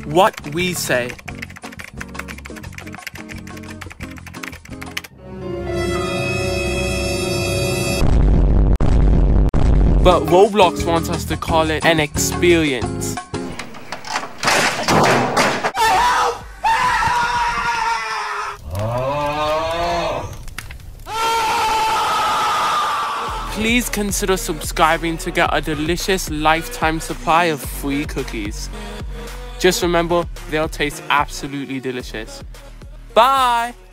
what we say. But Roblox wants us to call it an experience. Please consider subscribing to get a delicious lifetime supply of free cookies. Just remember, they'll taste absolutely delicious. Bye!